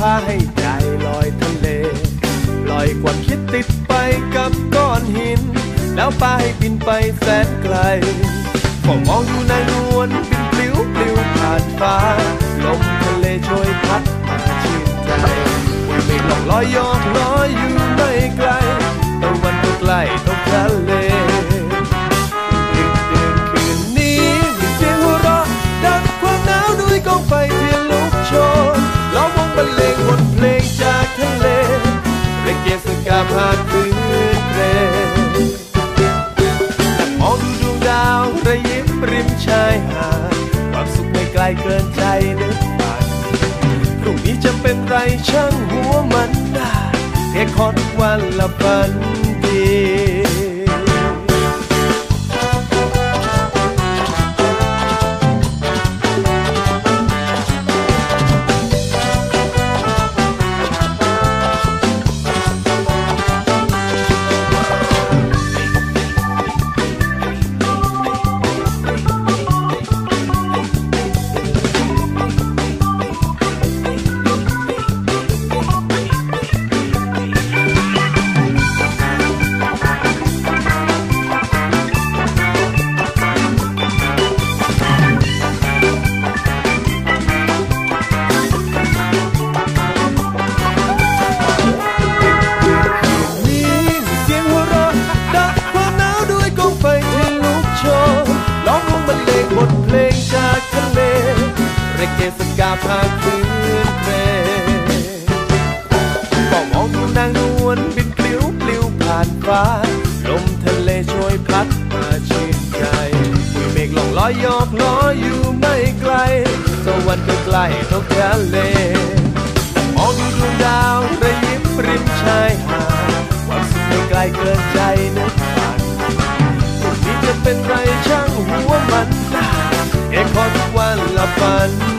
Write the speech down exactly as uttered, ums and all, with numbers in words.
าให้ใจลอยทะเลปล่อยความคิดติดไปกับก้อนหินแล้วปาให้บินไปแสนไกลก็มองอยู่ในนวลบินปลิวปลิวผ่านฟ้าลมทะเลช่วยพัดมาชื่นใจปุยเมฆล่องลอยยอกลอยอยู่ไม่ไกลตะวันก็ใกล้ตกทะเลดึกดื่นคืนนี้มีเสียงหัวเราะดับความหนาวด้วยกองไฟเทียนลุกโชนล้อมวงบรรเลงบทเพลงจากทะเลเรเกสกาพาคืนเพลงมองดูดวงดาวระยิบริมชายหาดความสุขไม่ไกลเกินใจนึกฝันพรุ่งนี้จะเป็นไรช่างหัวมันได้เทคอทุกวันละพันดีสกาพาคืนเพลงก็มองดูนางนวลบินปลิวปลิวผ่านฟ้าลมทะเลช่วยพัดมาชื่นใจปุยเมฆล่องลอยยอกลอยอยู่ไม่ไกลตะวันก็ใกล้ตกทะเลมองดูดวงดาวระยิบริมชายหาดความสุขไม่ไกลเกินใจนึกฝันพรุ่งนี้จะเป็นไรช่างหัวมันได้เอกขอทุกวันละฝัน